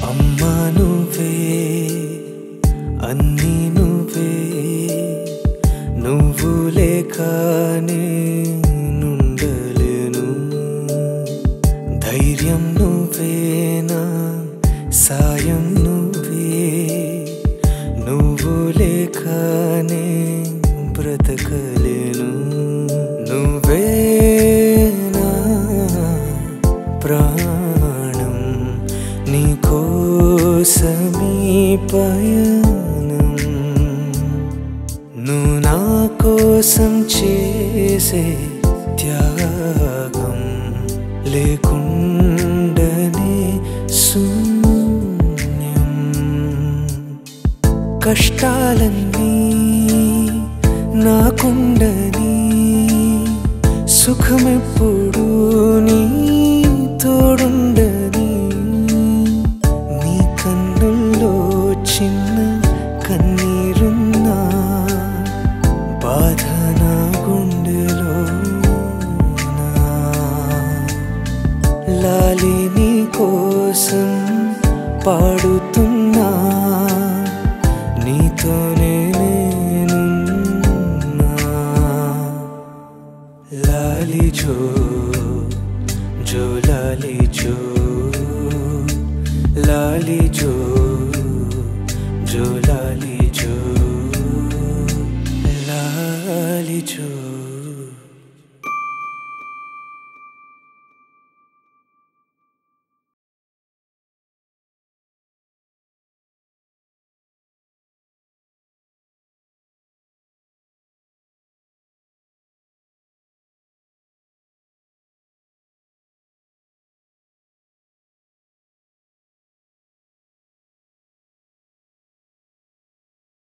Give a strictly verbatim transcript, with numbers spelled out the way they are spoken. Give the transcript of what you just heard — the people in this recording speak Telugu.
అమ్మా నువ్వే అన్నీ నువ్వే, నువ్వు లేక నేనుండలేను. ధైర్యం నువ్వేనా, సాయం నువ్వే, నువ్వు లేక నే బ్రతకలేను. నువ్వేనా ప్రాణం, నీకోసమీ పయనం, నువ్వు నా కోసం చేసే త్యాగం లేకుండనే శూన్యం. కష్టాలన్నీ నాకుండని, సుఖమెప్పుడు నీ తోడుండని, నీ కన్నుల్లో చిన్న కన్నీరున్నా, బాధ నా గుండెలో లాలి నీ కోసం పాడుతున్నా, నీతోనే నేనున్నా. లాలి జో జో లాలి జో, లాలి జో జో లాలి జో, లాలి జో.